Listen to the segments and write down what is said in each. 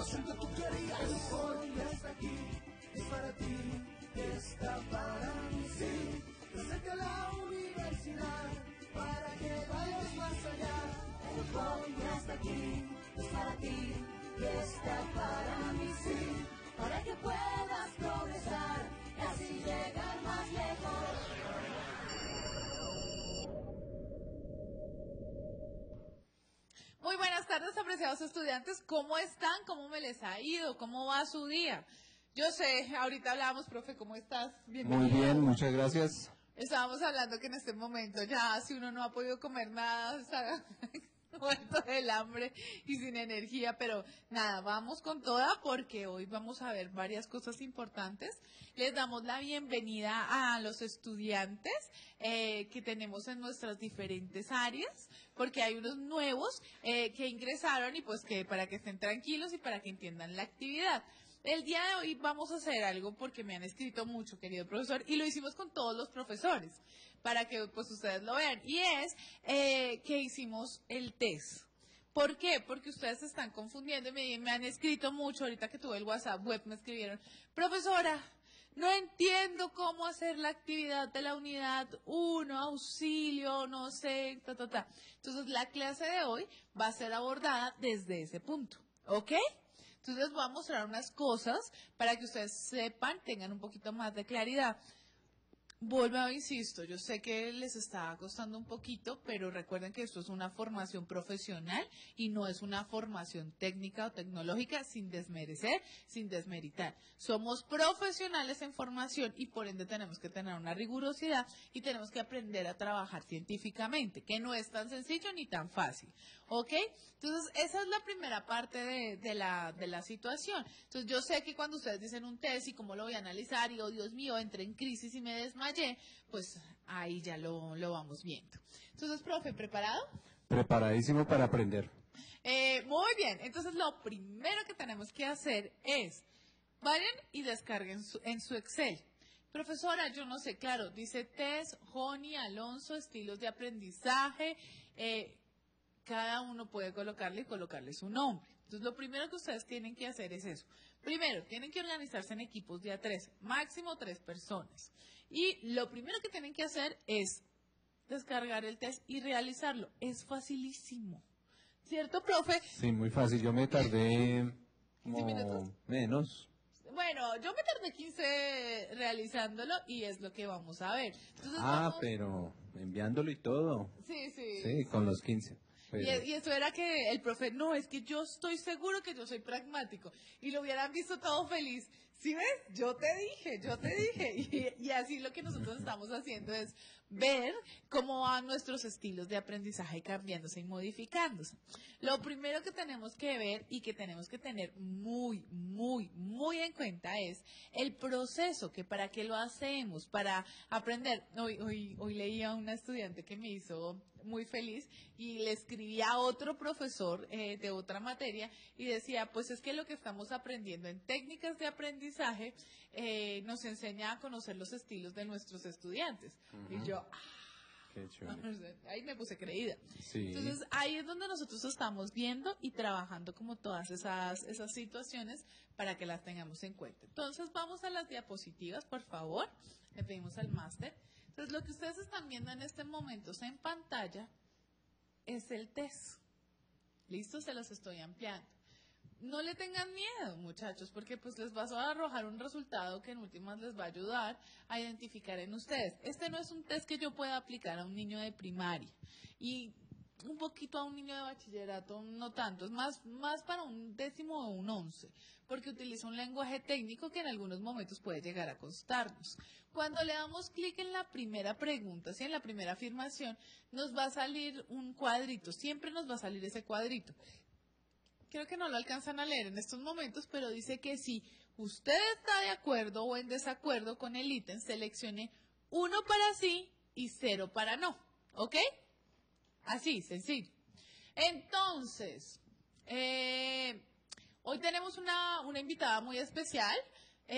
siempre tú querías. Hoy está aquí, es para ti, está para mí, sí. Te acerca la universidad para que vayas más allá. Hoy está aquí, es para ti, está para mí, sí. Para que puedas progresar y así llegar más lejos. Muy buenas tardes, apreciados estudiantes. ¿Cómo están? ¿Cómo me les ha ido? ¿Cómo va su día? Yo sé, ahorita hablábamos, profe, ¿cómo estás? Bienvenido. Muy bien, muchas gracias. Estábamos hablando que en este momento ya, si uno no ha podido comer nada, está muerto del hambre y sin energía, pero nada, vamos con toda porque hoy vamos a ver varias cosas importantes. Les damos la bienvenida a los estudiantes que tenemos en nuestras diferentes áreas, porque hay unos nuevos que ingresaron y pues que para que estén tranquilos y para que entiendan la actividad. El día de hoy vamos a hacer algo porque me han escrito mucho, querido profesor, y lo hicimos con todos los profesores, para que pues ustedes lo vean, y es que hicimos el test. ¿Por qué? Porque ustedes se están confundiendo y me han escrito mucho, ahorita que tuve el WhatsApp web me escribieron, profesora, no entiendo cómo hacer la actividad de la unidad 1, auxilio, no sé, Entonces la clase de hoy va a ser abordada desde ese punto, ¿ok? Entonces les voy a mostrar unas cosas para que ustedes sepan, tengan un poquito más de claridad. Vuelvo, insisto, yo sé que les está costando un poquito, pero recuerden que esto es una formación profesional y no es una formación técnica o tecnológica sin desmerecer, sin desmeritar. Somos profesionales en formación y por ende tenemos que tener una rigurosidad y tenemos que aprender a trabajar científicamente, que no es tan sencillo ni tan fácil. ¿Ok? Entonces, esa es la primera parte de la situación. Entonces, yo sé que cuando ustedes dicen un test y cómo lo voy a analizar y, oh Dios mío, entré en crisis y me desmayé, pues ahí ya lo vamos viendo. Entonces, profe, ¿preparado? Preparadísimo para aprender. Muy bien, entonces lo primero que tenemos que hacer es, vayan y descarguen en su Excel. Profesora, yo no sé, claro, dice test, Joni, Alonso, estilos de aprendizaje, cada uno puede colocarle su nombre. Entonces, lo primero que ustedes tienen que hacer es eso. Primero, tienen que organizarse en equipos de a 3, máximo 3 personas. Y lo primero que tienen que hacer es descargar el test y realizarlo. Es facilísimo. ¿Cierto, profe? Sí, muy fácil. Yo me tardé 15 minutos. Menos. Bueno, yo me tardé 15 realizándolo y es lo que vamos a ver. Entonces, pero enviándolo y todo. Sí. Sí, con los 15. Pero... Y eso era que el profe, no, es que yo estoy seguro que yo soy pragmático. Y lo hubieran visto todo feliz. ¿Sí ves? Yo te dije. Y así lo que nosotros estamos haciendo es ver cómo van nuestros estilos de aprendizaje cambiándose y modificándose. Lo primero que tenemos que ver y que tenemos que tener muy en cuenta es el proceso, que para qué lo hacemos, para aprender. Hoy leí a una estudiante que me hizo muy feliz y le escribí a otro profesor de otra materia y decía, pues es que lo que estamos aprendiendo en técnicas de aprendizaje nos enseña a conocer los estilos de nuestros estudiantes. Y yo, qué chévere. Ahí me puse creída. Sí. Entonces ahí es donde nosotros estamos viendo y trabajando como todas esas situaciones para que las tengamos en cuenta. Entonces vamos a las diapositivas, por favor. Le pedimos al máster. Entonces lo que ustedes están viendo en este momento en pantalla es el test. Listo, se los estoy ampliando. No le tengan miedo, muchachos, porque pues les vas a arrojar un resultado que en últimas les va a ayudar a identificar en ustedes. Este no es un test que yo pueda aplicar a un niño de primaria y un poquito a un niño de bachillerato, no tanto, es más para un 10º o un 11, porque utiliza un lenguaje técnico que en algunos momentos puede llegar a costarnos. Cuando le damos clic en la primera pregunta, en la primera afirmación, nos va a salir un cuadrito, siempre nos va a salir ese cuadrito. Creo que no lo alcanzan a leer en estos momentos, pero dice que si usted está de acuerdo o en desacuerdo con el ítem, seleccione 1 para sí y 0 para no. ¿Ok? Así, sencillo. Entonces, hoy tenemos una invitada muy especial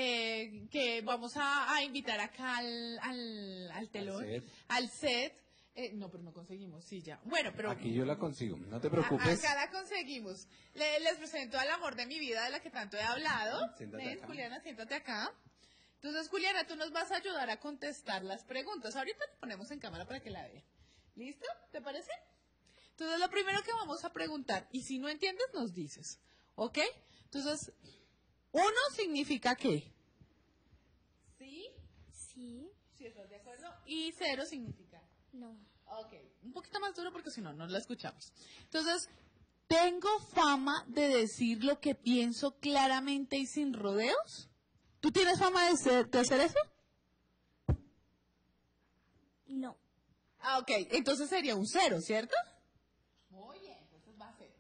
que vamos a invitar acá al telón, al set. No, pero no conseguimos, sí, ya. Bueno, pero... Aquí yo la consigo, no te preocupes. Acá la conseguimos. Les presento al amor de mi vida, de la que tanto he hablado. Siéntate Ven, acá. Juliana, siéntate acá. Entonces, Juliana, tú nos vas a ayudar a contestar las preguntas. Ahorita te ponemos en cámara para que la vean. ¿Listo? ¿Te parece? Entonces, lo primero que vamos a preguntar, y si no entiendes, nos dices. ¿Ok? Entonces, 1 significa ¿qué? ¿Sí? Sí, ¿Sí estás de acuerdo? Y 0 significa... no, Ok, un poquito más duro porque si no, no la escuchamos. Entonces, ¿tengo fama de decir lo que pienso claramente y sin rodeos? ¿Tú tienes fama de hacer eso? no, Ok, entonces sería un 0, ¿cierto? Muy bien, entonces va a ser.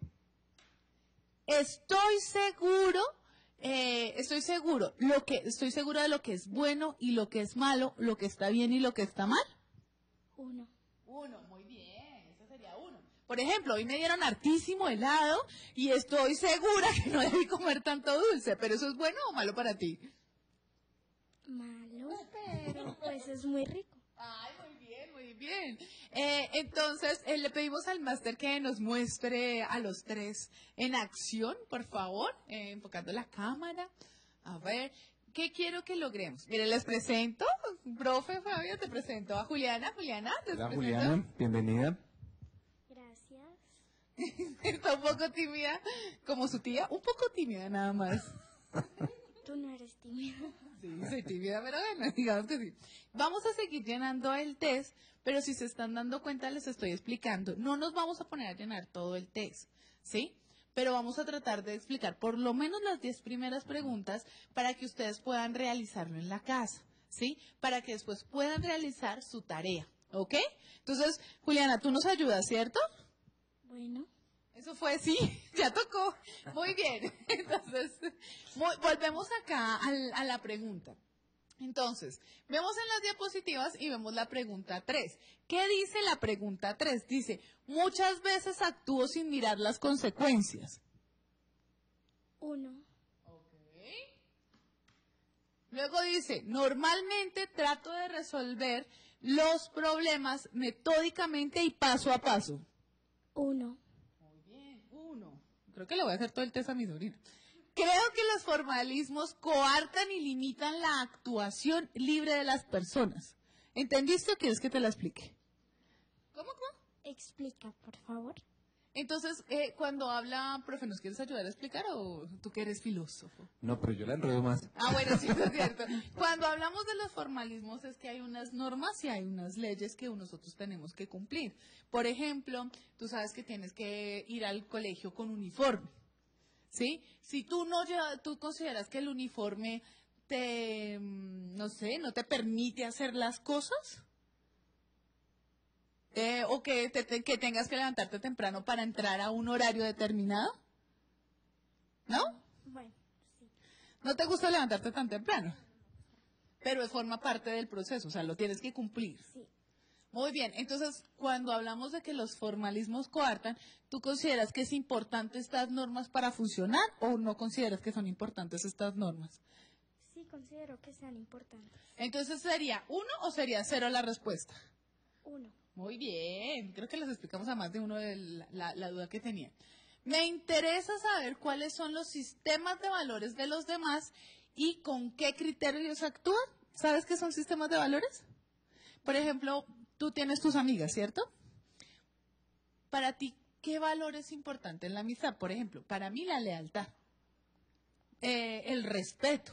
Estoy seguro de lo que es bueno y lo que es malo, lo que está bien y lo que está mal. 1, 1, muy bien, eso sería 1. Por ejemplo, hoy me dieron hartísimo helado y estoy segura que no debí comer tanto dulce, pero ¿eso es bueno o malo para ti? malo, pero pues es muy rico. Ay, muy bien, muy bien. Entonces, le pedimos al máster que nos muestre a los 3 en acción, por favor, enfocando la cámara. A ver, ¿qué quiero que logremos? Miren, les presento, profe Fabio, te presento a Juliana. Juliana, te Hola presento. Juliana, bienvenida. Gracias. Está un poco tímida, como su tía, un poco tímida nada más. Tú no eres tímido. Sí, soy tímida, pero bueno, digamos que sí. Vamos a seguir llenando el test, pero si se están dando cuenta, les estoy explicando. No nos vamos a poner a llenar todo el test, ¿sí? Pero vamos a tratar de explicar por lo menos las 10 primeras preguntas para que ustedes puedan realizarlo en la casa, ¿sí? Para que después puedan realizar su tarea, ¿ok? Entonces, Juliana, tú nos ayudas, ¿cierto? Bueno, Eso fue, sí, ya tocó. Muy bien. Entonces, volvemos acá a la pregunta. Entonces, vemos en las diapositivas y vemos la pregunta 3. ¿Qué dice la pregunta 3? Dice, muchas veces actúo sin mirar las consecuencias. 1, Ok. Luego dice, normalmente trato de resolver los problemas metódicamente y paso a paso. 1, Muy bien, 1. Creo que le voy a hacer todo el test a mi sobrina. Creo que los formalismos coartan y limitan la actuación libre de las personas. ¿Entendiste o quieres que te la explique? ¿Cómo? explica, por favor. Entonces, cuando habla, profe, ¿nos quieres ayudar a explicar o tú que eres filósofo? No, pero yo la enredo más. Ah, bueno, sí, eso es cierto. Cuando hablamos de los formalismos es que hay unas normas y hay unas leyes que nosotros tenemos que cumplir. Por ejemplo, tú sabes que tienes que ir al colegio con uniforme, ¿sí? Si tú tú consideras que el uniforme no sé, no te permite hacer las cosas, o que tengas que levantarte temprano para entrar a un horario determinado, ¿no? Bueno, sí. No te gusta levantarte tan temprano, pero forma parte del proceso, o sea, lo tienes que cumplir. Sí, Muy bien, entonces, cuando hablamos de que los formalismos coartan, ¿tú consideras que es importante estas normas para funcionar o no consideras que son importantes estas normas? sí considero que sean importantes. Entonces, ¿sería 1 o sería 0 la respuesta? 1, Muy bien, creo que les explicamos a más de uno de la duda que tenían. Me interesa saber cuáles son los sistemas de valores de los demás y con qué criterios actúan. ¿Sabes qué son sistemas de valores? Por ejemplo, tú tienes tus amigas, ¿cierto? Para ti, ¿qué valor es importante en la amistad? Por ejemplo, para mí la lealtad, el respeto.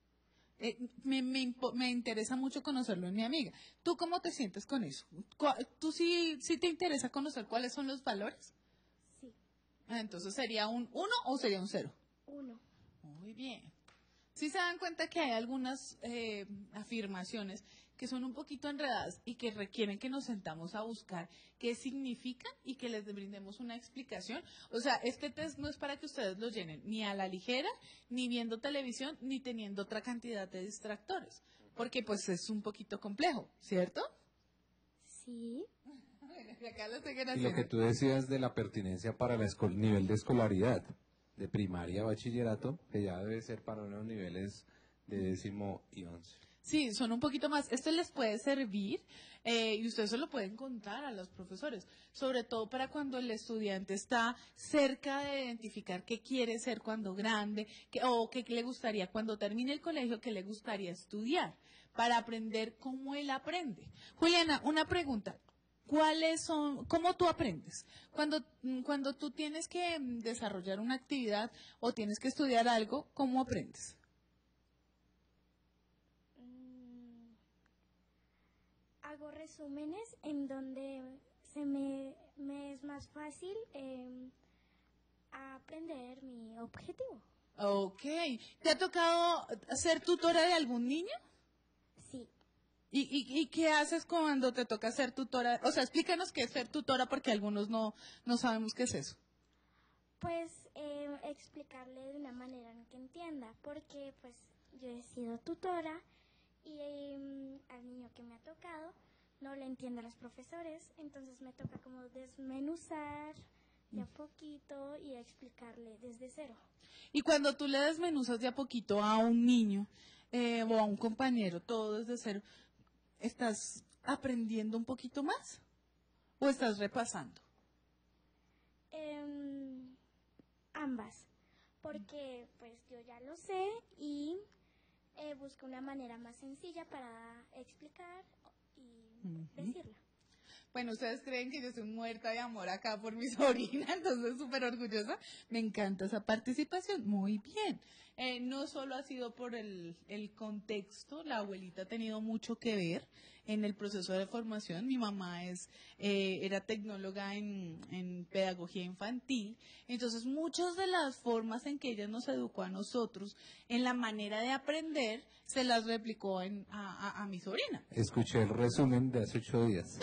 Me interesa mucho conocerlo en mi amiga. ¿Tú cómo te sientes con eso? ¿Tú sí te interesa conocer cuáles son los valores? sí, Entonces, ¿sería un 1 o sería un 0? 1, Muy bien. Sí se dan cuenta que hay algunas afirmaciones que son un poquito enredadas y que requieren que nos sentamos a buscar qué significan y que les brindemos una explicación. O sea, este test no es para que ustedes lo llenen ni a la ligera, ni viendo televisión, ni teniendo otra cantidad de distractores, porque pues es un poquito complejo, ¿cierto? sí, Y acá lo siguen Y lo que haciendo. tú decías de la pertinencia para el nivel de escolaridad, de primaria a bachillerato, que ya debe ser para unos niveles de 10º y 11. Sí, son un poquito más. Esto les puede servir y ustedes se lo pueden contar a los profesores, sobre todo para cuando el estudiante está cerca de identificar qué quiere ser cuando grande o qué le gustaría cuando termine el colegio, qué le gustaría estudiar, para aprender cómo él aprende. Juliana, una pregunta. ¿Cómo tú aprendes? Cuando tú tienes que desarrollar una actividad o tienes que estudiar algo, ¿cómo aprendes? Hago resúmenes en donde me es más fácil aprender mi objetivo. Ok. ¿Te ha tocado ser tutora de algún niño? Sí. ¿Y qué haces cuando te toca ser tutora? O sea, explícanos qué es ser tutora porque algunos no sabemos qué es eso. Pues explicarle de una manera en que entienda, porque pues yo he sido tutora y al niño que me ha tocado no le entiende a los profesores, entonces me toca como desmenuzar de a poquito y explicarle desde cero. Y cuando tú le desmenuzas de a poquito a un niño o a un compañero, todo desde cero, ¿estás aprendiendo un poquito más o estás repasando? Ambas, porque pues yo ya lo sé y busco una manera más sencilla para explicar y decirla. Bueno, ustedes creen que yo soy muerta de amor acá por mi sobrina, entonces súper orgullosa. Me encanta esa participación. Muy bien. No solo ha sido por el contexto, la abuelita ha tenido mucho que ver en el proceso de formación. Mi mamá era tecnóloga en pedagogía infantil, entonces muchas de las formas en que ella nos educó a nosotros, en la manera de aprender, se las replicó a mi sobrina. Escuché el resumen de hace 8 días.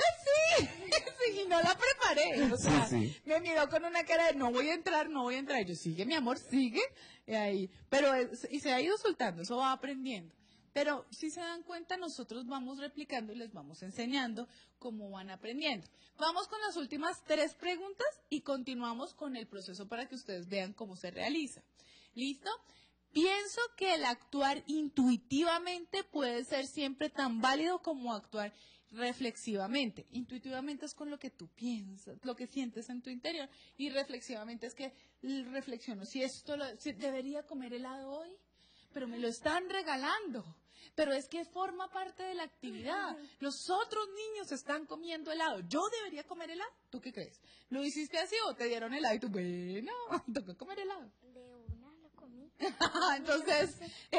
Sí, y no la preparé, o sea, Sí. me miró con una cara de no voy a entrar. Y yo, sigue mi amor, sigue, y ahí, pero, y se ha ido soltando, eso va aprendiendo. Pero si se dan cuenta, nosotros vamos replicando y les vamos enseñando cómo van aprendiendo. Vamos con las últimas 3 preguntas y continuamos con el proceso para que ustedes vean cómo se realiza. ¿Listo? Pienso que el actuar intuitivamente puede ser siempre tan válido como actuar reflexivamente. Intuitivamente es con lo que tú piensas, lo que sientes en tu interior. Y reflexivamente es que reflexiono, si debería comer helado hoy, pero me lo están regalando. Pero es que forma parte de la actividad. Los otros niños están comiendo helado. ¿Yo debería comer helado? ¿Tú qué crees? ¿Lo hiciste así o te dieron helado y tú, bueno, toca comer helado? De una lo comí. Entonces,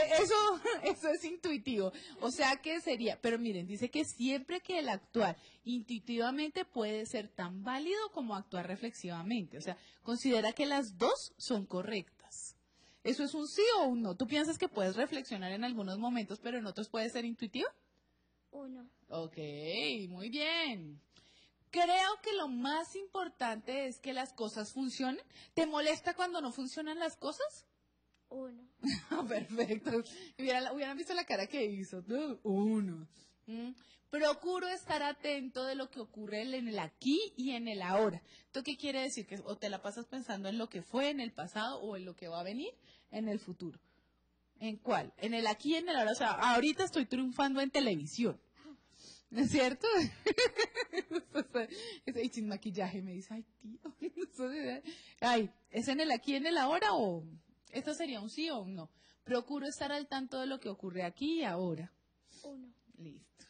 eso es intuitivo. O sea que sería, pero miren, dice que siempre que el actuar intuitivamente puede ser tan válido como actuar reflexivamente. O sea, considera que las dos son correctas. ¿Eso es un sí o un no? ¿Tú piensas que puedes reflexionar en algunos momentos, pero en otros puede ser intuitivo? 1. Ok, muy bien. Creo que lo más importante es que las cosas funcionen. ¿Te molesta cuando no funcionan las cosas? 1. Perfecto. Hubieran visto la cara que hizo. 1. Procuro estar atento de lo que ocurre en el aquí y en el ahora. ¿Esto qué quiere decir? Que o te la pasas pensando en lo que fue en el pasado o en lo que va a venir en el futuro. ¿En cuál? En el aquí y en el ahora. O sea, ahorita estoy triunfando en televisión. ¿No es cierto? Y sin maquillaje me dice, ay, tío. Ay, ¿es en el aquí y en el ahora o...? Esto sería un sí o un no. Procuro estar al tanto de lo que ocurre aquí y ahora. 1. Listo.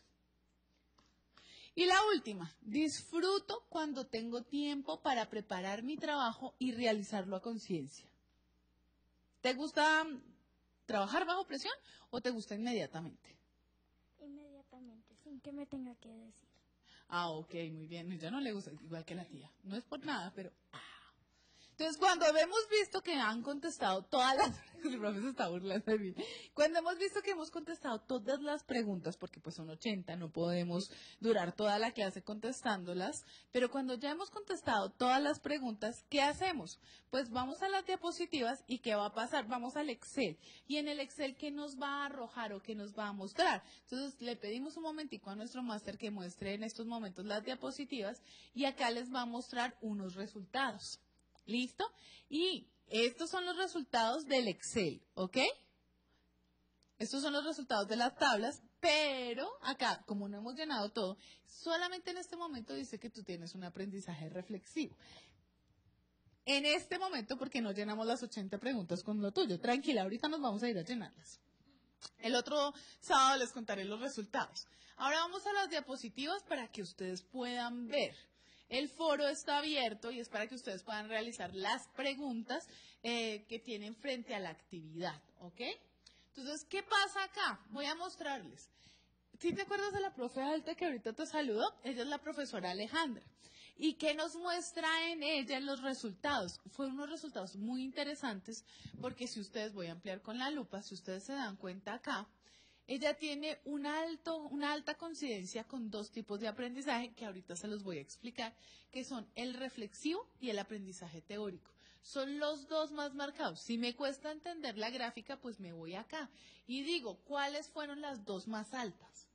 Y la última, disfruto cuando tengo tiempo para preparar mi trabajo y realizarlo a conciencia. ¿Te gusta trabajar bajo presión o te gusta inmediatamente? Inmediatamente, sin que me tenga que decir. Ah, ok, muy bien. Ya no le gusta, igual que la tía. No es por nada, pero... Entonces, cuando hemos visto que han contestado todas las... El profe se está burlando de mí. Cuando hemos visto que hemos contestado todas las preguntas, porque pues son 80, no podemos durar toda la clase contestándolas, pero cuando ya hemos contestado todas las preguntas, ¿qué hacemos? Pues vamos a las diapositivas y ¿qué va a pasar? Vamos al Excel. Y en el Excel, ¿qué nos va a arrojar o qué nos va a mostrar? Entonces, le pedimos un momentico a nuestro máster que muestre en estos momentos las diapositivas y acá les va a mostrar unos resultados. ¿Listo? Y estos son los resultados del Excel, ¿ok? Estos son los resultados de las tablas Pero acá, como no hemos llenado todo, solamente en este momento dice que tú tienes un aprendizaje reflexivo. En este momento, porque no llenamos las 80 preguntas con lo tuyo. Tranquila, ahorita nos vamos a ir a llenarlas. El otro sábado les contaré los resultados. Ahora vamos a las diapositivas para que ustedes puedan ver. El foro está abierto y es para que ustedes puedan realizar las preguntas que tienen frente a la actividad, ¿ok? Entonces, ¿qué pasa acá? Voy a mostrarles. ¿Sí te acuerdas de la profe Alta que ahorita te saludó? Ella es la profesora Alejandra. ¿Y qué nos muestra en ella en los resultados? Fueron unos resultados muy interesantes porque si ustedes, voy a ampliar con la lupa, si ustedes se dan cuenta acá, ella tiene una alta coincidencia con dos tipos de aprendizaje que ahorita se los voy a explicar, que son el reflexivo y el aprendizaje teórico. Son los dos más marcados. Si me cuesta entender la gráfica, pues me voy acá y digo, ¿cuáles fueron las dos más altas?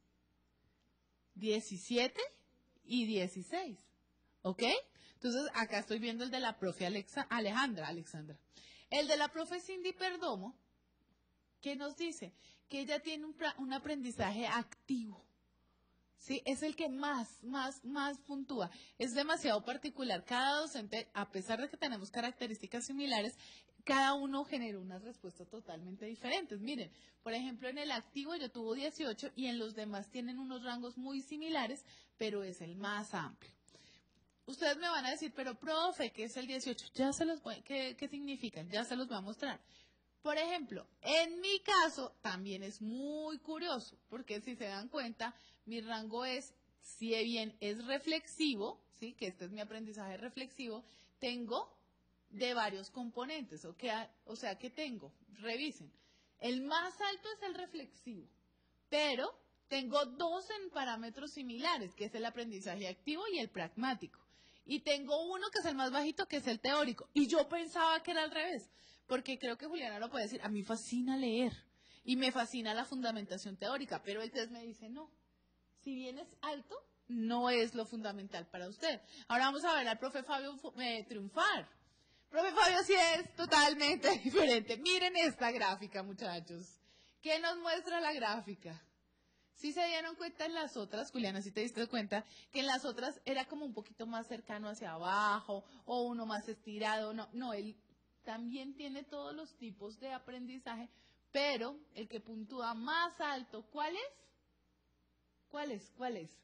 17 y 16. ¿Ok? Entonces, acá estoy viendo el de la profe Alejandra. El de la profe Cindy Perdomo, ¿qué nos dice? Que ella tiene un aprendizaje activo. ¿Sí? Es el que más puntúa. Es demasiado particular. Cada docente, a pesar de que tenemos características similares, cada uno genera unas respuestas totalmente diferentes. Miren, por ejemplo, en el activo yo tuve 18 y en los demás tienen unos rangos muy similares, pero es el más amplio. Ustedes me van a decir, pero profe, ¿qué es el 18? Ya se los voy, ¿qué significan? Ya se los voy a mostrar. Por ejemplo, en mi caso también es muy curioso, porque si se dan cuenta, mi rango es, si bien es reflexivo, ¿sí? Que este es mi aprendizaje reflexivo, tengo de varios componentes, o sea que tengo, revisen, el más alto es el reflexivo, pero tengo dos en parámetros similares, que es el aprendizaje activo y el pragmático. Y tengo uno que es el más bajito, que es el teórico. Y yo pensaba que era al revés, porque creo que Juliana lo puede decir, a mí fascina leer y me fascina la fundamentación teórica, pero el test me dice no. Si bien es alto, no es lo fundamental para usted. Ahora vamos a ver al profe Fabio triunfar. Profe Fabio sí es totalmente diferente. Miren esta gráfica, muchachos. ¿Qué nos muestra la gráfica? Si se dieron cuenta en las otras, Juliana, si te diste cuenta, que en las otras era como un poquito más cercano hacia abajo o uno más estirado. No, él también tiene todos los tipos de aprendizaje, pero el que puntúa más alto, ¿cuál es? ¿Cuál es?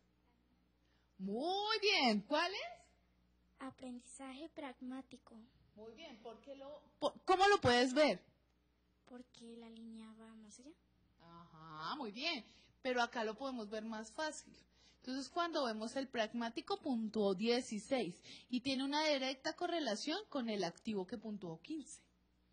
Muy bien, ¿cuál es? Aprendizaje pragmático. Muy bien, ¿cómo lo puedes ver? Porque la línea va más allá. Ajá, muy bien, pero acá lo podemos ver más fácil. Entonces, cuando vemos el pragmático puntuó 16 y tiene una directa correlación con el activo que puntuó 15.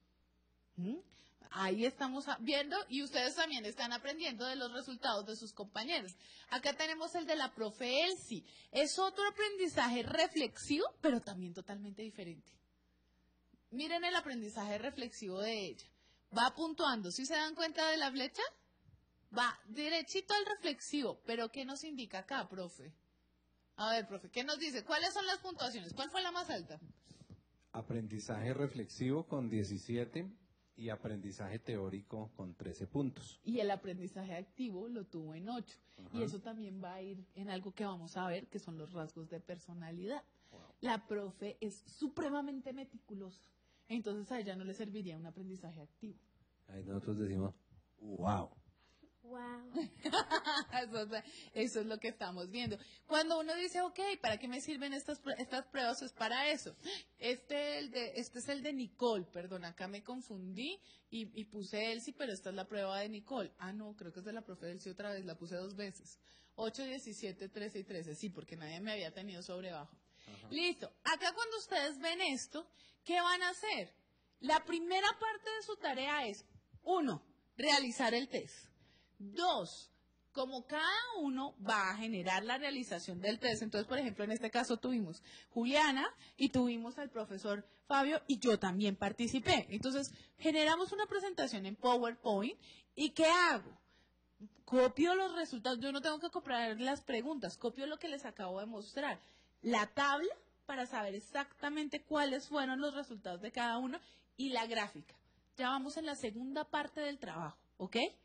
Ahí estamos viendo y ustedes también están aprendiendo de los resultados de sus compañeros. Acá tenemos el de la profe Elsie. Es otro aprendizaje reflexivo, pero también totalmente diferente. Miren el aprendizaje reflexivo de ella. Va puntuando. ¿Sí se dan cuenta de la flecha? Va derechito al reflexivo. ¿Pero qué nos indica acá, profe? A ver, profe, ¿qué nos dice? ¿Cuáles son las puntuaciones? ¿Cuál fue la más alta? Aprendizaje reflexivo con 17 y aprendizaje teórico con 13 puntos. Y el aprendizaje activo lo tuvo en 8. Ajá. Y eso también va a ir en algo que vamos a ver, que son los rasgos de personalidad. Wow. La profe es supremamente meticulosa. Entonces a ella no le serviría un aprendizaje activo. Ahí nosotros decimos, wow. Wow. Eso es lo que estamos viendo. Cuando uno dice, ok, ¿para qué me sirven estas pruebas? Es para eso. Este es el de Nicole, perdón, acá me confundí y puse Elsie, pero esta es la prueba de Nicole. Ah, no, creo que es de la profe Elsie otra vez, la puse 2 veces. 8, 17, 13 y 13, sí, porque nadie me había tenido sobre bajo. Ajá. Listo. Acá cuando ustedes ven esto, ¿qué van a hacer? La primera parte de su tarea es, 1, realizar el test. 2, como cada uno va a generar la realización del test, entonces, por ejemplo, en este caso tuvimos Juliana y tuvimos al profesor Fabio y yo también participé. Entonces, generamos una presentación en PowerPoint y ¿qué hago? Copio los resultados, yo no tengo que copiar las preguntas, copio lo que les acabo de mostrar. La tabla para saber exactamente cuáles fueron los resultados de cada uno y la gráfica. Ya vamos en la segunda parte del trabajo, ¿ok?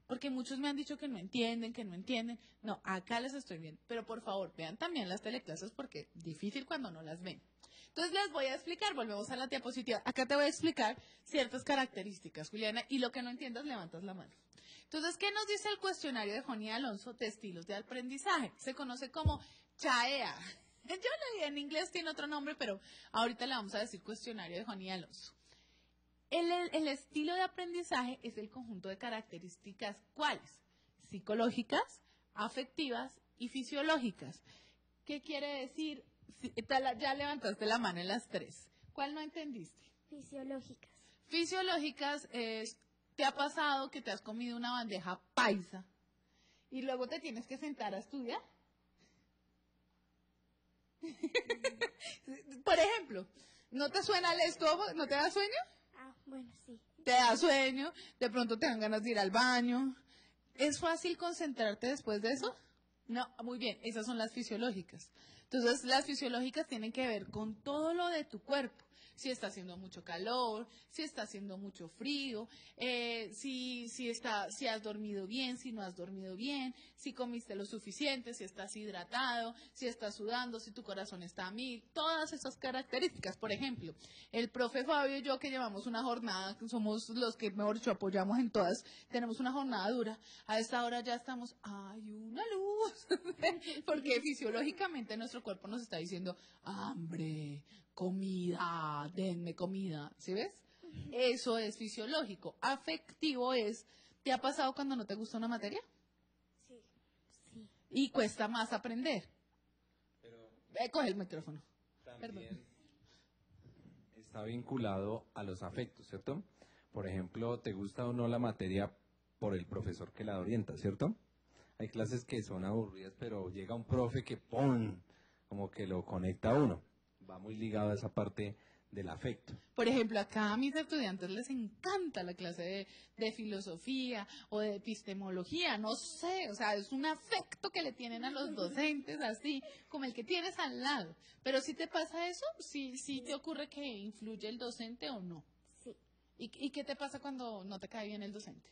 Porque muchos me han dicho que no entienden, que no entienden. No, acá les estoy viendo. Pero por favor, vean también las teleclases porque es difícil cuando no las ven. Entonces les voy a explicar, volvemos a la diapositiva. Acá te voy a explicar ciertas características, Juliana, y lo que no entiendas levantas la mano. Entonces, ¿qué nos dice el cuestionario de Joni Alonso de estilos de aprendizaje? Se conoce como CHAEA. Yo lo di en inglés, tiene otro nombre, pero ahorita le vamos a decir cuestionario de Joni Alonso. El estilo de aprendizaje es el conjunto de características, ¿cuáles? Psicológicas, afectivas y fisiológicas. ¿Qué quiere decir? Ya levantaste la mano en las tres. ¿Cuál no entendiste? Fisiológicas. Fisiológicas es, ¿te ha pasado que te has comido una bandeja paisa y luego te tienes que sentar a estudiar? Por ejemplo, ¿no te suena el estómago? ¿No te da sueño? Ah, bueno, sí. Te da sueño, de pronto te dan ganas de ir al baño. ¿Es fácil concentrarte después de eso? No, muy bien, esas son las fisiológicas. Entonces, las fisiológicas tienen que ver con todo lo de tu cuerpo. Si está haciendo mucho calor, si está haciendo mucho frío, si has dormido bien, si no has dormido bien, si comiste lo suficiente, si estás hidratado, si estás sudando, si tu corazón está a 1000, todas esas características. Por ejemplo, el profe Fabio y yo que llevamos una jornada, que somos los que mejor dicho apoyamos en todas, tenemos una jornada dura. A esta hora ya estamos, hay una luz, porque fisiológicamente nuestro cuerpo nos está diciendo hambre, comida, denme comida, ¿sí ves? Eso es fisiológico. Afectivo es, ¿te ha pasado cuando no te gusta una materia? Sí. Sí. Y cuesta más aprender. Pero Coge el micrófono. también está vinculado a los afectos, ¿cierto? Por ejemplo, ¿te gusta o no la materia por el profesor que la orienta, ¿cierto? Hay clases que son aburridas, pero llega un profe que ¡pum! Como que lo conecta a uno. Va muy ligado a esa parte del afecto. Por ejemplo, acá a mis estudiantes les encanta la clase de filosofía o de epistemología, no sé, o sea, es un afecto que le tienen a los docentes, así, como el que tienes al lado. Pero si te pasa eso, si te ocurre que influye el docente o no. Sí. ¿Y qué te pasa cuando no te cae bien el docente?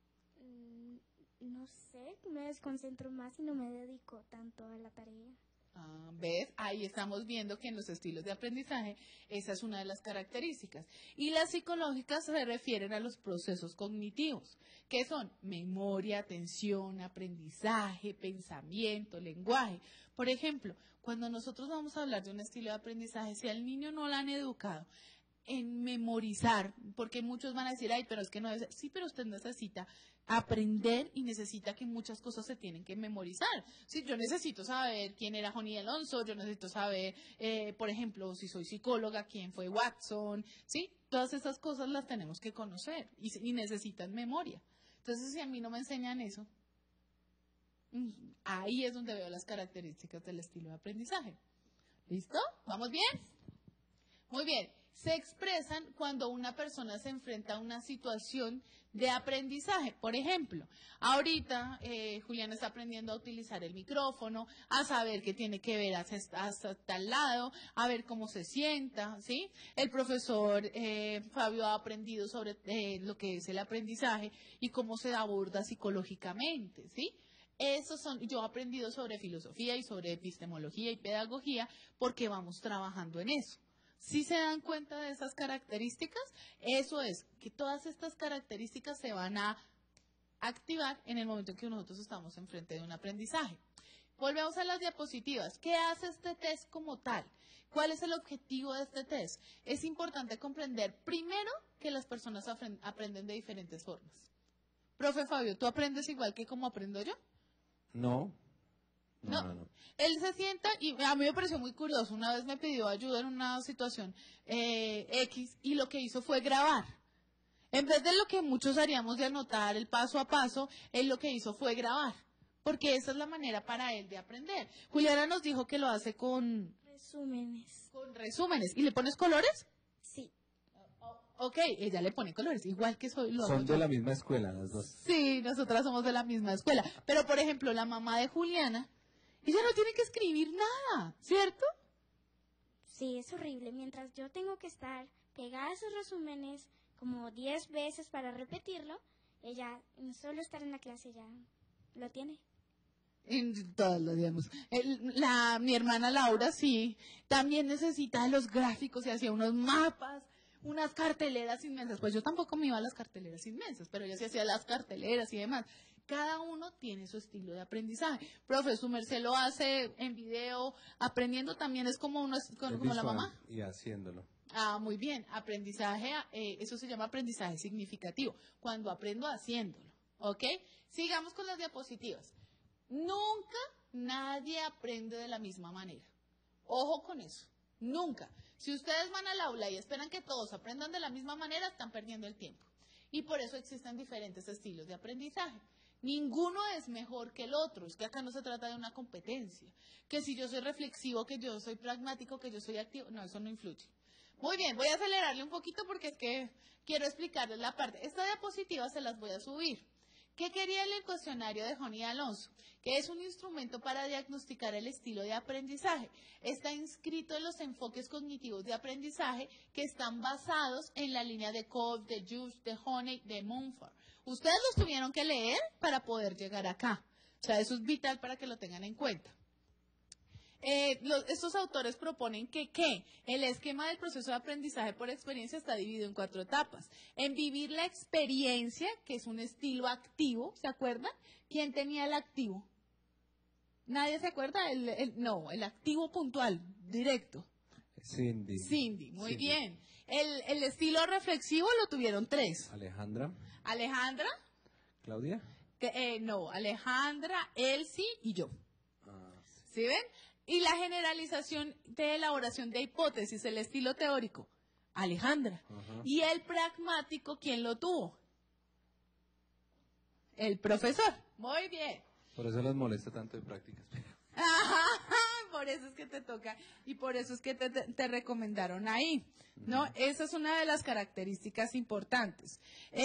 No sé, me desconcentro más y no me dedico tanto a la tarea. Ah, ¿ves? Ahí estamos viendo que en los estilos de aprendizaje esa es una de las características. Y las psicológicas se refieren a los procesos cognitivos, que son memoria, atención, aprendizaje, pensamiento, lenguaje. Por ejemplo, cuando nosotros vamos a hablar de un estilo de aprendizaje, si al niño no lo han educado en memorizar, porque muchos van a decir, ay, pero es que no es, sí, pero usted necesita aprender y necesita que muchas cosas se tienen que memorizar. Sí, yo necesito saber quién era Joni Alonso, yo necesito saber, por ejemplo, si soy psicóloga, quién fue Watson, sí, todas esas cosas las tenemos que conocer y necesitan memoria. Entonces, si a mí no me enseñan eso, ahí es donde veo las características del estilo de aprendizaje. ¿Listo? ¿Vamos bien? Muy bien, se expresan cuando una persona se enfrenta a una situación de aprendizaje. Por ejemplo, ahorita Juliana está aprendiendo a utilizar el micrófono, a saber qué tiene que ver hasta tal lado, a ver cómo se sienta, ¿sí? El profesor Fabio ha aprendido sobre lo que es el aprendizaje y cómo se aborda psicológicamente, ¿sí? Yo he aprendido sobre filosofía y sobre epistemología y pedagogía porque vamos trabajando en eso. Si se dan cuenta de esas características, eso es, que todas estas características se van a activar en el momento en que nosotros estamos enfrente de un aprendizaje. Volvemos a las diapositivas. ¿Qué hace este test como tal? ¿Cuál es el objetivo de este test? Es importante comprender, primero, que las personas aprenden de diferentes formas. Profe Fabio, ¿tú aprendes igual que como aprendo yo? No. Él se sienta y a mí me pareció muy curioso. Una vez me pidió ayuda en una situación X y lo que hizo fue grabar. En vez de lo que muchos haríamos de anotar el paso a paso, él lo que hizo fue grabar. Porque esa es la manera para él de aprender. Juliana nos dijo que lo hace con resúmenes. Con resúmenes. ¿Y le pones colores? Sí. Ok, ella le pone colores, igual que soy. Son de la misma escuela las dos. Sí, nosotras somos de la misma escuela. Pero, por ejemplo, la mamá de Juliana, ella no tiene que escribir nada, ¿cierto? Sí, es horrible. Mientras yo tengo que estar pegada a esos resúmenes como 10 veces para repetirlo, ella solo estar en la clase ya lo tiene. En todos los digamos. Mi hermana Laura sí, también necesita los gráficos y hacía unos mapas, unas carteleras inmensas. Pues yo tampoco me iba a las carteleras inmensas, pero ella sí hacía las carteleras y demás. Cada uno tiene su estilo de aprendizaje. Profe, su merced lo hace en video, aprendiendo también es como como la mamá. Y haciéndolo. Ah, muy bien. Aprendizaje, eso se llama aprendizaje significativo, cuando aprendo haciéndolo. ¿Ok? Sigamos con las diapositivas. Nunca nadie aprende de la misma manera. Ojo con eso. Nunca. Si ustedes van al aula y esperan que todos aprendan de la misma manera, están perdiendo el tiempo. Y por eso existen diferentes estilos de aprendizaje. Ninguno es mejor que el otro. Es que acá no se trata de una competencia. Que si yo soy reflexivo, que yo soy pragmático, que yo soy activo. No, eso no influye. Muy bien, voy a acelerarle un poquito porque es que quiero explicarles la parte. Esta diapositiva se las voy a subir. ¿Qué quería el cuestionario de Johnny Alonso? Que es un instrumento para diagnosticar el estilo de aprendizaje. Está inscrito en los enfoques cognitivos de aprendizaje que están basados en la línea de Kolb, de Jus, de Honey, de Mumford. Ustedes los tuvieron que leer para poder llegar acá. O sea, eso es vital para que lo tengan en cuenta. Estos autores proponen que el esquema del proceso de aprendizaje por experiencia está dividido en 4 etapas. En vivir la experiencia, que es un estilo activo, ¿se acuerdan? ¿Quién tenía el activo? ¿Nadie se acuerda? No, el activo puntual, directo. Cindy, muy bien. El estilo reflexivo lo tuvieron 3. Alejandra. Claudia. No, Alejandra, Elsie y yo. ¿Sí ven? Y la generalización de elaboración de hipótesis, el estilo teórico, Alejandra. Ajá. Y el pragmático, ¿quién lo tuvo? El profesor. Muy bien. Por eso les molesta tanto de prácticas. Ajá, por eso es que te toca y por eso es que te recomendaron ahí, ¿no? Esa es una de las características importantes.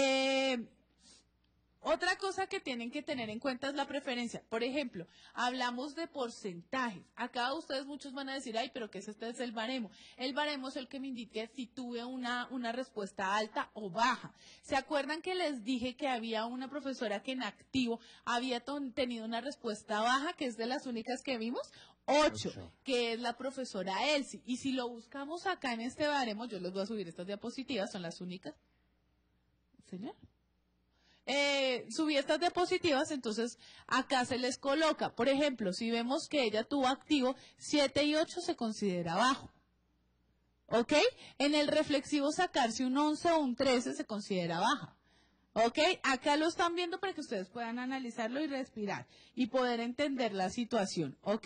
Otra cosa que tienen que tener en cuenta es la preferencia. Por ejemplo, hablamos de porcentajes. Acá ustedes muchos van a decir, ay, pero ¿qué es este? Es el baremo. El baremo es el que me indique si tuve una respuesta alta o baja. ¿Se acuerdan que les dije que había una profesora que en activo había tenido una respuesta baja, que es de las únicas que vimos? 8, que es la profesora Elsie. Y si lo buscamos acá en este baremo, yo les voy a subir estas diapositivas, son las únicas. ¿Señor? Subí estas diapositivas, entonces acá se les coloca, por ejemplo, si vemos que ella tuvo activo 7 y 8 se considera bajo, ¿ok? En el reflexivo sacarse un 11 o un 13 se considera baja, ¿ok? Acá lo están viendo para que ustedes puedan analizarlo y respirar y poder entender la situación, ¿ok?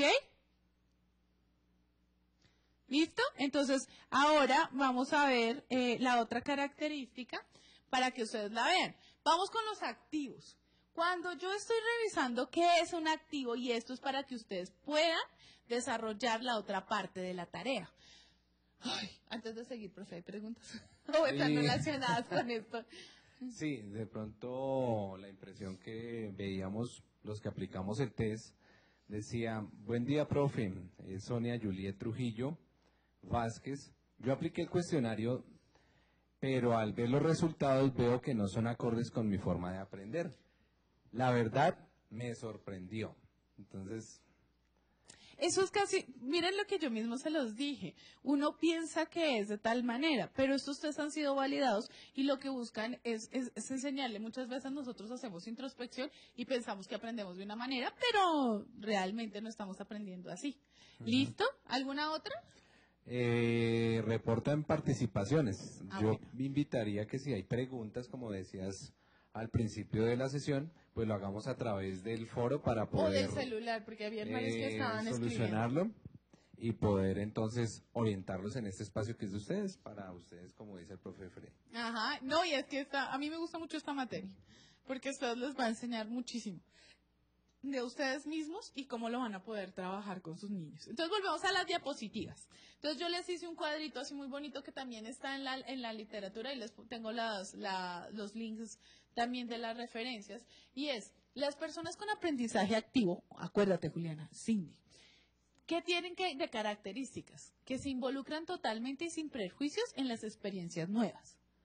¿Listo? Entonces ahora vamos a ver la otra característica para que ustedes la vean. Vamos con los activos. Cuando yo estoy revisando qué es un activo, y esto es para que ustedes puedan desarrollar la otra parte de la tarea. Ay, antes de seguir, profe, ¿hay preguntas? ¿O están relacionadas con esto? Sí, de pronto la impresión que veíamos los que aplicamos el test decía, buen día, profe, Sonia Juliet Trujillo Vázquez. Yo apliqué el cuestionario, pero al ver los resultados veo que no son acordes con mi forma de aprender. La verdad, me sorprendió. Entonces... Eso es casi, miren lo que yo mismo se los dije, uno piensa que es de tal manera, pero estos test han sido validados y lo que buscan es enseñarle. Muchas veces nosotros hacemos introspección y pensamos que aprendemos de una manera, pero realmente no estamos aprendiendo así. ¿Listo? ¿Alguna otra? Reportan participaciones. Yo Bueno. me invitaría que si hay preguntas, como decías al principio de la sesión, pues lo hagamos a través del foro para poder O del celular, porque había varios que estaban solucionarlo y poder entonces orientarlos en este espacio que es de ustedes, para ustedes, como dice el profe Frey. Ajá, no, y es que a mí me gusta mucho esta materia, porque a ustedes les va a enseñar muchísimo de ustedes mismos y cómo lo van a poder trabajar con sus niños. Entonces volvemos a las diapositivas. Entonces yo les hice un cuadrito así muy bonito que también está en la literatura y les tengo los links también de las referencias, y es las personas con aprendizaje activo, acuérdate Juliana, Cindy, ¿qué tienen de características? Que se involucran totalmente y sin prejuicios en las experiencias nuevas.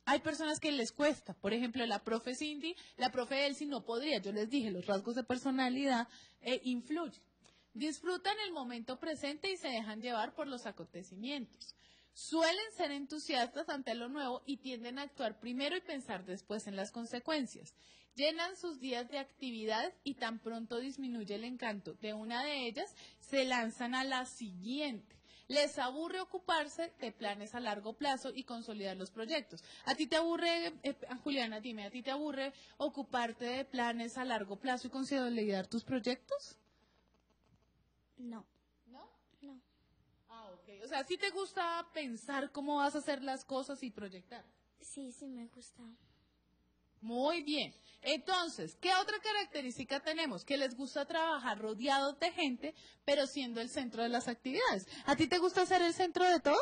Hay personas que les cuesta, por ejemplo, la profe Cindy, la profe Elsie no podría, yo les dije, los rasgos de personalidad influyen. Disfrutan el momento presente y se dejan llevar por los acontecimientos. Suelen ser entusiastas ante lo nuevo y tienden a actuar primero y pensar después en las consecuencias. Llenan sus días de actividades y tan pronto disminuye el encanto de una de ellas, se lanzan a la siguiente. Les aburre ocuparse de planes a largo plazo y consolidar los proyectos. ¿A ti te aburre, Juliana, dime, a ti te aburre ocuparte de planes a largo plazo y consolidar tus proyectos? No, ¿No? no. Ah, ok. O sea, ¿sí te gusta pensar cómo vas a hacer las cosas y proyectar? Sí, sí me gusta. Muy bien. Entonces, ¿qué otra característica tenemos? Que les gusta trabajar rodeados de gente, pero siendo el centro de las actividades. ¿A ti te gusta ser el centro de todo?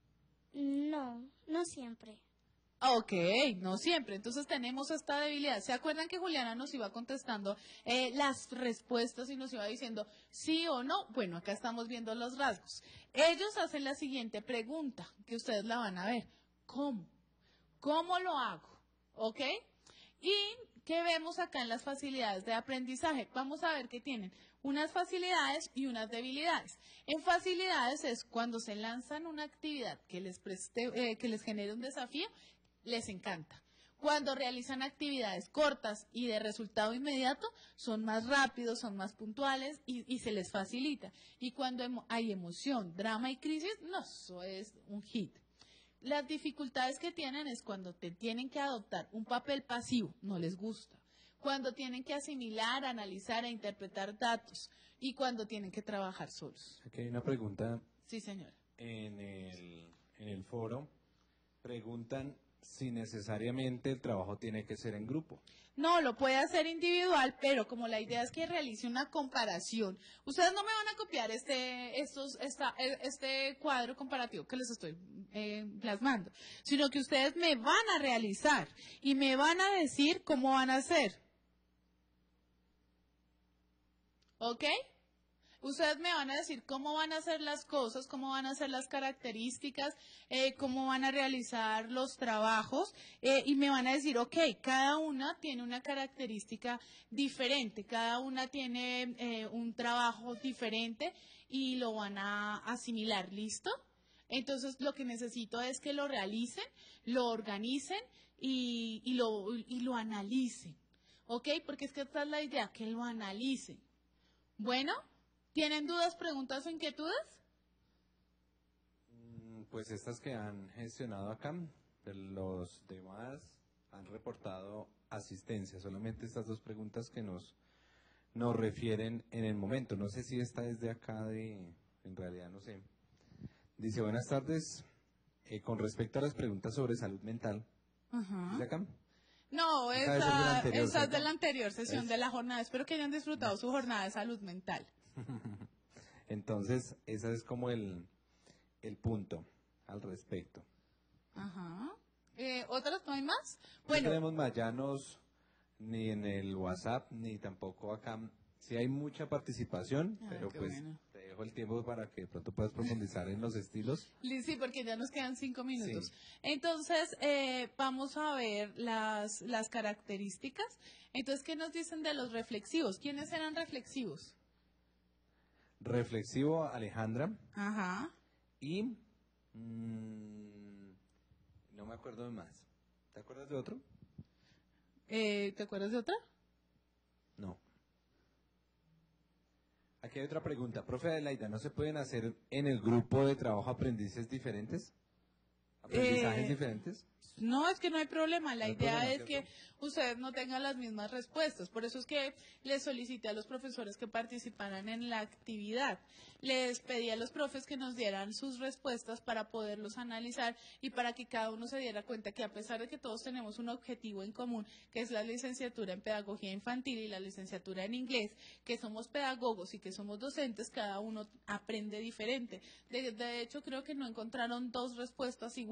No, no siempre. Ok, no siempre. Entonces tenemos esta debilidad. ¿Se acuerdan que Juliana nos iba contestando las respuestas y nos iba diciendo sí o no? Bueno, acá estamos viendo los rasgos. Ellos hacen la siguiente pregunta, que ustedes la van a ver. ¿Cómo? ¿Cómo lo hago? ¿Ok? ¿Y qué vemos acá en las facilidades de aprendizaje? Vamos a ver que tienen unas facilidades y unas debilidades. En facilidades es cuando se lanzan una actividad que les genere un desafío, les encanta. Cuando realizan actividades cortas y de resultado inmediato, son más rápidos, son más puntuales y se les facilita. Y cuando hay emoción, drama y crisis, no, eso es un hit. Las dificultades que tienen es cuando te tienen que adoptar un papel pasivo, no les gusta. Cuando tienen que asimilar, analizar e interpretar datos. Y cuando tienen que trabajar solos. Aquí hay una pregunta Sí, señora. en el foro. Preguntan si necesariamente el trabajo tiene que ser en grupo. No, lo puede hacer individual, pero como la idea es que realice una comparación, ustedes no me van a copiar este cuadro comparativo que les estoy plasmando, sino que ustedes me van a realizar y me van a decir cómo van a hacer. ¿Ok? Ustedes me van a decir cómo van a hacer las cosas, cómo van a hacer las características, cómo van a realizar los trabajos y me van a decir, ok, cada una tiene una característica diferente, cada una tiene un trabajo diferente y lo van a asimilar, ¿listo? Entonces lo que necesito es que lo realicen, lo organicen y lo analicen, ¿ok? Porque es que esta es la idea, que lo analicen. Bueno. ¿Tienen dudas, preguntas o inquietudes? Pues estas que han gestionado acá, los demás han reportado asistencia. Solamente estas dos preguntas que nos refieren en el momento. No sé si esta es de acá, en realidad no sé. Dice, buenas tardes. Con respecto a las preguntas sobre salud mental, Ajá. ¿es de acá? No, Esa es de la anterior sesión de la jornada. Espero que hayan disfrutado su jornada de salud mental. Entonces, ese es como el punto al respecto. Ajá. ¿Otras no hay más? No tenemos más, ya ni en el WhatsApp, ni tampoco acá. Sí hay mucha participación, pero pues bueno. te dejo el tiempo para que de pronto puedas profundizar en los estilos. Sí, porque ya nos quedan 5 minutos. Sí. Entonces, vamos a ver las características. Entonces, ¿qué nos dicen de los reflexivos? ¿Quiénes eran reflexivos? Reflexivo, Alejandra. Ajá. Y no me acuerdo de más. ¿Te acuerdas de otro? ¿Te acuerdas de otra? No. Aquí hay otra pregunta. Profe Adelaida, ¿no se pueden hacer en el grupo de trabajo aprendizajes diferentes? ¿Aprendizajes diferentes? No, es que no hay problema. La No hay idea problema, es que ustedes no tengan las mismas respuestas. Por eso es que les solicité a los profesores que participaran en la actividad. Les pedí a los profes que nos dieran sus respuestas para poderlos analizar y para que cada uno se diera cuenta que a pesar de que todos tenemos un objetivo en común, que es la licenciatura en pedagogía infantil y la licenciatura en inglés, que somos pedagogos y que somos docentes, cada uno aprende diferente. De hecho, creo que no encontraron dos respuestas iguales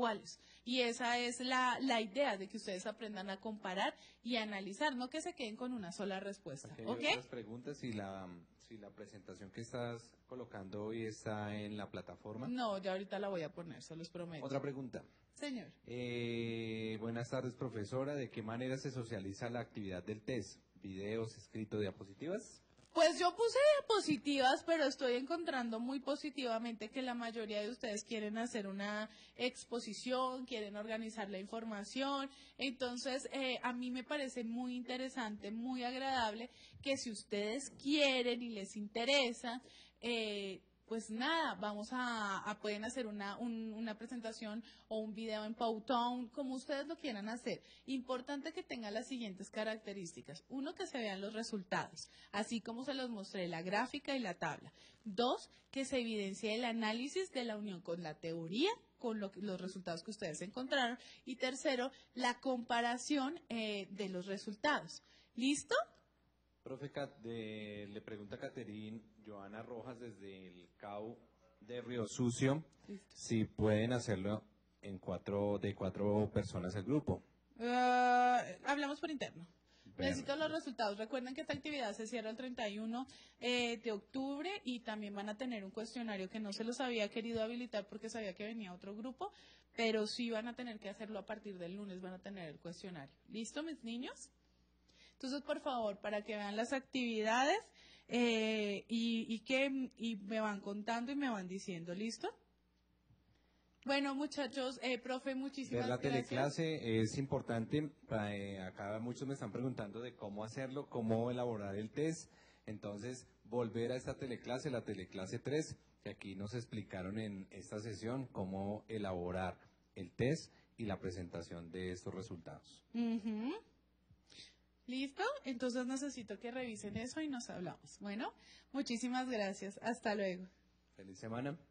iguales. Y esa es la idea de que ustedes aprendan a comparar y a analizar, no que se queden con una sola respuesta. Aquí hay ¿Ok? otras preguntas. Si la presentación que estás colocando hoy está en la plataforma. No, ya ahorita la voy a poner, se los prometo. Otra pregunta. Señor. Buenas tardes, profesora. ¿De qué manera se socializa la actividad del test? ¿Videos, escrito, diapositivas? Pues yo puse diapositivas, pero estoy encontrando muy positivamente que la mayoría de ustedes quieren hacer una exposición, quieren organizar la información. Entonces, a mí me parece muy interesante, muy agradable que si ustedes quieren y les interesa, pues nada, pueden hacer una presentación o un video en Powtoon, como ustedes lo quieran hacer. Importante que tenga las siguientes características. Uno, que se vean los resultados, así como se los mostré, la gráfica y la tabla. Dos, que se evidencie el análisis de la unión con la teoría, con los resultados que ustedes encontraron. Y tercero, la comparación de los resultados. ¿Listo? Profe, le pregunta a Caterín Joana Rojas desde el CAU de Río Sucio. Listo. Si pueden hacerlo de 4 personas el grupo. Hablamos por interno. Necesito los resultados. Recuerden que esta actividad se cierra el 31 de octubre y también van a tener un cuestionario que no se los había querido habilitar porque sabía que venía otro grupo, pero sí van a tener que hacerlo a partir del lunes, van a tener el cuestionario. ¿Listo, mis niños? Entonces, por favor, para que vean las actividades y me van contando y me van diciendo, ¿listo? Bueno, muchachos, profe, muchísimas Ver la gracias. teleclase es importante. Acá muchos me están preguntando de cómo hacerlo, cómo elaborar el test. Entonces, volver a esta teleclase, la teleclase 3, que aquí nos explicaron en esta sesión cómo elaborar el test y la presentación de estos resultados. Ujú. ¿Listo? Entonces necesito que revisen eso y nos hablamos. Bueno, muchísimas gracias. Hasta luego. Feliz semana.